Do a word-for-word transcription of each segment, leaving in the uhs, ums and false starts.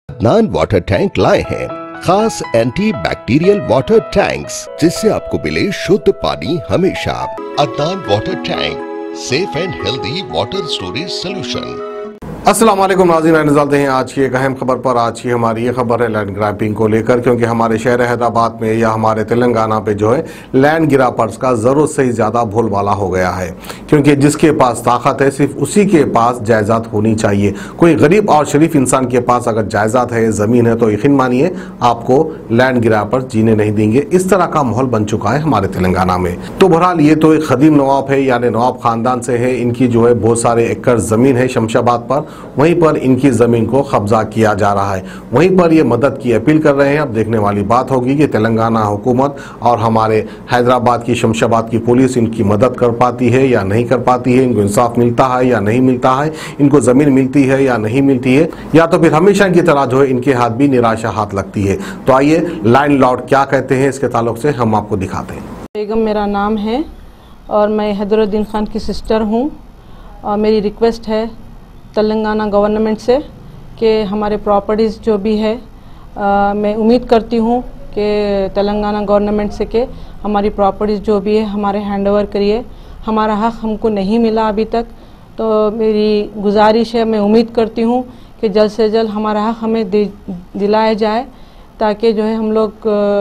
Adnan water tank लाए हैं खास एंटी बैक्टीरियल वाटर टैंक्स, जिससे आपको मिले शुद्ध पानी हमेशा। Adnan water tank, safe and healthy water storage solution. अस्सलाम वालेकुम नाज़रीन, नज़र हैं आज की एक अहम खबर पर। आज की हमारी ये खबर है लैंड ग्रैबिंग को लेकर, क्योंकि हमारे शहर हैदराबाद में या हमारे तेलंगाना पे जो है लैंड ग्रैबर्स का ज़रूरत से ज़्यादा बोलबाला हो गया है। क्योंकि जिसके पास ताकत है सिर्फ उसी के पास जायदाद होनी चाहिए। कोई गरीब और शरीफ इंसान के पास अगर जायदाद है, ज़मीन है, तो यकीन मानिए आपको लैंड ग्रैबर्स जीने नहीं देंगे। इस तरह का माहौल बन चुका है हमारे तेलंगाना में। तो बहरहाल ये तो एक कदीम नवाब है, यानी नवाब खानदान से है। इनकी जो है बहुत सारे एकड़ ज़मीन है शमशाबाद पर, वहीं पर इनकी जमीन को कब्जा किया जा रहा है। वहीं पर ये मदद की अपील कर रहे हैं। अब देखने वाली बात होगी कि तेलंगाना हुकूमत और हमारे हैदराबाद की शमशाबाद की पुलिस इनकी मदद कर पाती है या नहीं कर पाती है, इनको इंसाफ मिलता है या नहीं मिलता है, इनको जमीन मिलती है या नहीं मिलती है, या तो फिर हमेशा की तरह जो है इनके हाथ भी निराशा हाथ लगती है। तो आइए लैंड लॉर्ड क्या कहते हैं इसके ताल्लुक से हम आपको दिखाते हैं। बेगम मेरा नाम है और मैं हैदरुद्दीन खान की सिस्टर हूँ। और मेरी रिक्वेस्ट है तेलंगाना गवर्नमेंट से कि हमारे प्रॉपर्टीज़ जो भी है, आ, मैं उम्मीद करती हूँ कि तेलंगाना गवर्नमेंट से कि हमारी प्रॉपर्टीज़ जो भी है हमारे हैंडओवर करिए। हमारा हक़ हमको नहीं मिला अभी तक, तो मेरी गुजारिश है, मैं उम्मीद करती हूँ कि जल्द से जल्द हमारा हक़ हमें दि, दिलाया जाए, ताकि जो है हम लोग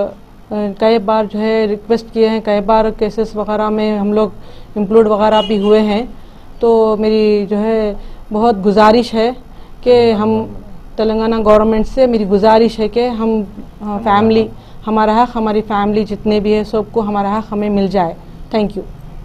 कई बार जो है रिक्वेस्ट किए हैं, कई बार केसेस वगैरह में हम लोग इंक्लूड वगैरह भी हुए हैं। तो मेरी जो है बहुत गुजारिश है कि हम तेलंगाना गवर्नमेंट से मेरी गुजारिश है कि हम फैमिली, हमारा हक़, हमारी फैमिली जितने भी है सबको हमारा हक़ हमें मिल जाए। Thank you.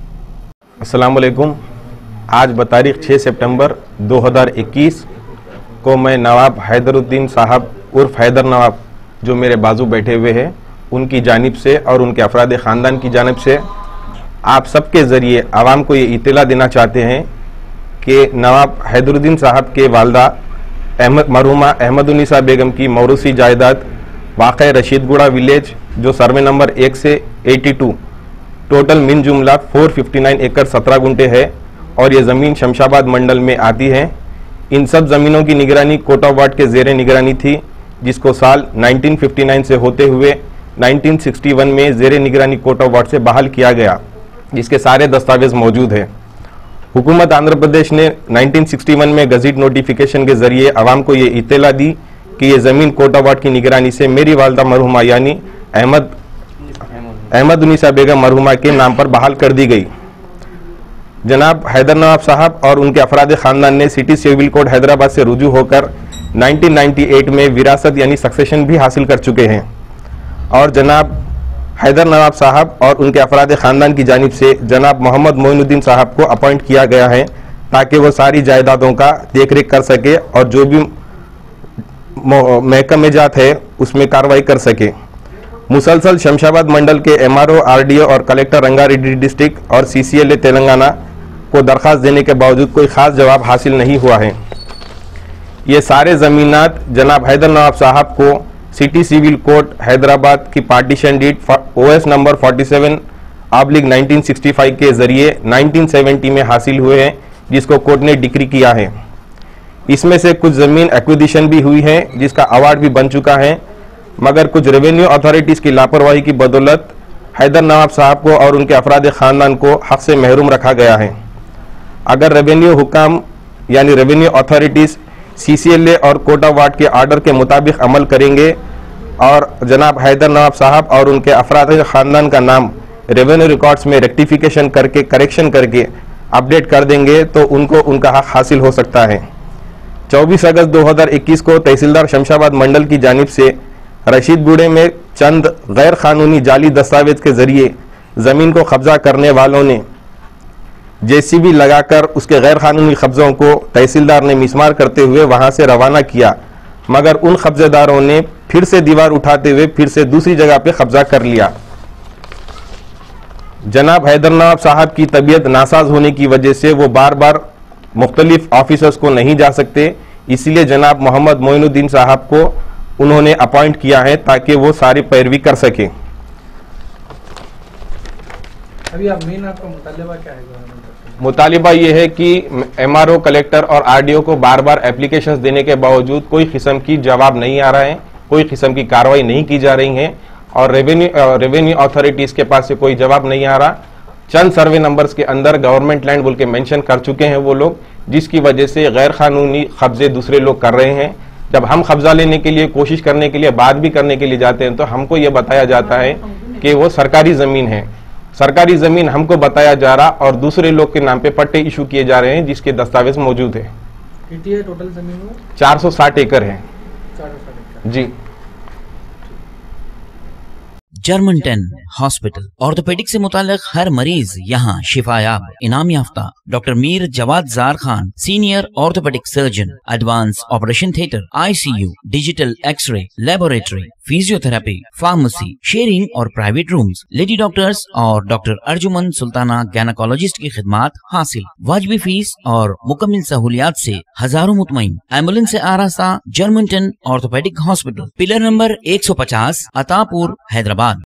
अस्सलाम वालेकुम। आज बतारीख छः सितंबर दो हज़ार इक्कीस को मैं नवाब हैदरुद्दीन साहब उर्फ हैदर नवाब, जो मेरे बाजू बैठे हुए हैं, उनकी जानिब से और उनके अफराद ख़ानदान की जानिब से आप सबके ज़रिए आवाम को ये इत्तला देना चाहते हैं कि नवाब हैदरुद्दीन साहब के वालदा अहमद मरहुमा अहमदुन्निसा बेगम की मौरूसी जायदाद वाक़ रशीदगुड़ा विलेज, जो सर्वे नंबर एक से बयासी, टोटल मिन जुमला चार सौ उनसठ एकड़ सत्रह गुंटे है और ये ज़मीन शमशाबाद मंडल में आती है। इन सब ज़मीनों की निगरानी कोटा वार्ड के ज़ेरे निगरानी थी, जिसको साल उन्नीस सौ उनसठ से होते हुए उन्नीस सौ इकसठ में ज़ेरे निगरानी कोटा वार्ड से बहाल किया गया, जिसके सारे दस्तावेज मौजूद हैं। हुकूमत आंध्र प्रदेश ने उन्नीस सौ इकसठ में गज़ीट नोटिफिकेशन के ज़रिए आवाम को ये इत्तला दी कि ये ज़मीन कोटा वार्ड की निगरानी से मेरी वालदा मरहुमा यानी अहमद अहमदुन्निसा बेगम मरहुमा के नाम पर बहाल कर दी गई। जनाब हैदर नवाब साहब और उनके अफराद ख़ानदान ने सिटी सिविल कोर्ट हैदराबाद से रुजू होकर उन्नीस सौ अट्ठानवे में विरासत यानी सक्सेशन भी हासिल कर चुके हैं। और जनाब हैदर नवाब साहब और उनके अफराद ख़ानदान की जानिब से जनाब मोहम्मद मोइनुद्दीन साहब को अपॉइंट किया गया है, ताकि वो सारी जायदादों का देख रेख कर सके और जो भी महकमे जात है उसमें कार्रवाई कर सके। मुसलसल शमशाबाद मंडल के M R O, R D O और कलेक्टर रंगारेड्डी डिस्ट्रिक्ट और सी सी एल ए तेलंगाना को दरख्वास्त देने के बावजूद कोई ख़ास जवाब हासिल नहीं हुआ है। ये सारे ज़मीनात जनाब हैदर नवाब साहब को सिटी सिविल कोर्ट हैदराबाद की partition deed O S number सैंतालीस ऑब्लिक नाइनटीन सिक्सटी फाइव के ज़रिए उन्नीस सौ सत्तर में हासिल हुए हैं, जिसको कोर्ट ने डिक्री किया है। इसमें से कुछ ज़मीन एक्विजिशन भी हुई है, जिसका अवार्ड भी बन चुका है, मगर कुछ रेवेन्यू अथॉरिटीज़ की लापरवाही की बदौलत हैदर नवाब साहब को और उनके अफराद ख़ानदान को हक़ से महरूम रखा गया है। अगर रेवेन्यू हुकाम यानी revenue authorities C C L A और कोटा वार्ड के आर्डर के मुताबिक अमल करेंगे और जनाब हैदर नवाब साहब और उनके अफराद ख़ानदान का नाम रेवेन्यू रिकॉर्ड्स में रेक्टिफिकेशन करके करेक्शन करके अपडेट कर देंगे, तो उनको उनका हक़ हासिल हो सकता है। चौबीस अगस्त दो हज़ार इक्कीस को तहसीलदार शमशाबाद मंडल की जानिब से रशीदगुड़े में चंद गैर कानूनी जाली दस्तावेज के ज़रिए ज़मीन को कब्जा करने वालों ने जे सी बी लगाकर उसके गैर कानूनी कब्ज़ों को तहसीलदार ने मिसमार करते हुए वहां से रवाना किया, मगर उन कब्जेदारों ने फिर से दीवार उठाते हुए फिर से दूसरी जगह पे कब्जा कर लिया। जनाब हैदर नवाब साहब की तबीयत नासाज होने की वजह से वो बार बार मुख्तलिफ ऑफिसर्स को नहीं जा सकते, इसीलिए जनाब मोहम्मद मोइनुद्दीन साहब को उन्होंने अपॉइंट किया है ताकि वो सारी पैरवी कर सके। अभी आप मेन आपका मुतालबा क्या है गवर्नमेंट? मुतालिबा ये है कि एमआरओ, कलेक्टर और आरडीओ को बार बार एप्लीकेशंस देने के बावजूद कोई किस्म की जवाब नहीं आ रहा है, कोई किस्म की कार्रवाई नहीं की जा रही है और रेवेन्यू रेवेन्यू अथॉरिटीज के पास से कोई जवाब नहीं आ रहा। चंद सर्वे नंबर्स के अंदर गवर्नमेंट लैंड बोल के मेंशन कर चुके हैं वो लोग, जिसकी वजह से गैर कानूनी कब्जे दूसरे लोग कर रहे हैं। जब हम कब्जा लेने के लिए, कोशिश करने के लिए, बात भी करने के लिए जाते हैं तो हमको ये बताया जाता है कि वो सरकारी जमीन है। सरकारी जमीन हमको बताया जा रहा और दूसरे लोग के नाम पे पट्टे इशू किए जा रहे हैं जिसके दस्तावेज मौजूद है। कितनी है टोटल जमीन? चार सौ साठ एकड़ है जी। जर्मन टेन हॉस्पिटल ऑर्थोपेडिक से मुताल्लिक हर मरीज यहाँ शिफायाब। इनाम याफ्ता doctor Mir Jawad Jar Khan, senior orthopaedic surgeon, advance operation theatre, ICU, digital x-ray, laboratory, physiotherapy, pharmacy, sharing और प्राइवेट रूम्स, लेडी डॉक्टर्स और डॉक्टर अर्जुमन सुल्ताना गैनकोलॉजिस्ट की खिदमात हासिल। वाजबी फीस और मुकम्मल सहूलियात से हजारों मुतमईन। एम्बुलेंस से आरास्ता German ten orthopaedic hospital, pillar number एक सौ पचास, अतापुर, हैदराबाद।